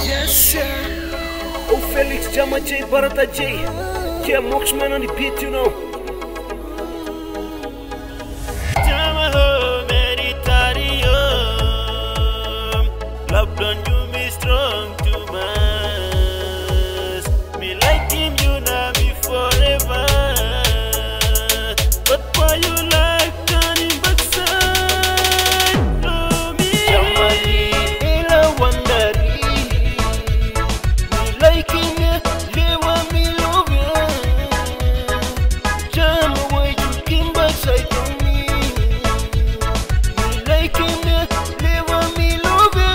Yes, sir. Oh, Felix, Jama J, Barata J. Yeah, Moxman on the beat, you know. Love don't do me strong too much. Me like him, you know me forever. But why you like turning backside? Oh, me Jamali, ela wandari. Me like him, lewa me love ya. Jama, why you came backside from me? Me like him, lewa me love ya.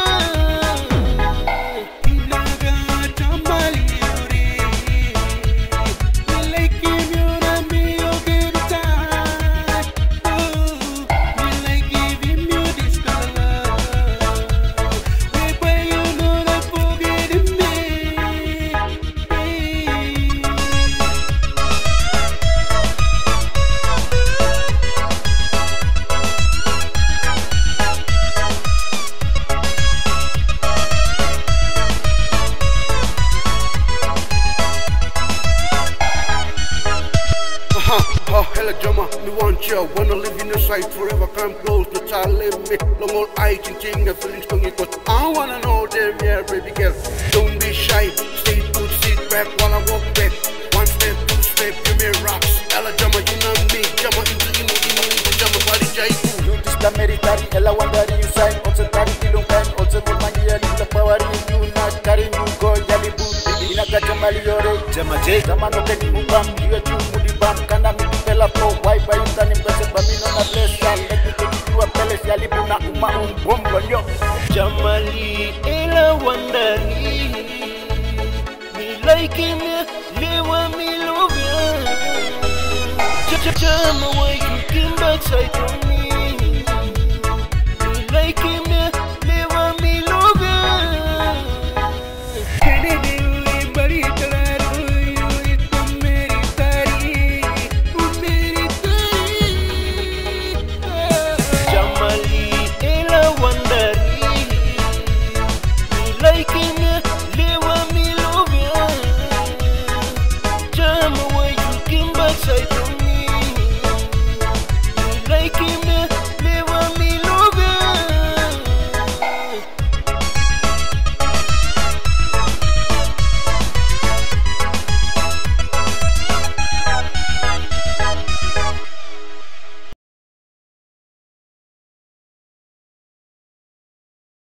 Oh, hella Jama, me want you. Wanna live in your sight forever, come close. No child leave me. Long old eye, ching, the feelings don't get caught. I wanna know them, yeah, baby girl. Don't be shy, stay put, sit back while I walk back. One step, two step, give me rocks. Hella Jama, you know me. Jama into Jama, body jai. You this the military, hella wandari, you sign. Also carry ilong pen, also good money, you the power in you, not carry you go, yali boot. Inaka Jamali yore, Jama J, Jama no keni mubam, you a chumudi bam, kana mi pela po, why by you tani mbese bamino na blessa, let me take you a palace, yali buna uma bombo yo. Jamali, ela wandari. Me like him, lewa me love ya. Jama, why you came backside from me?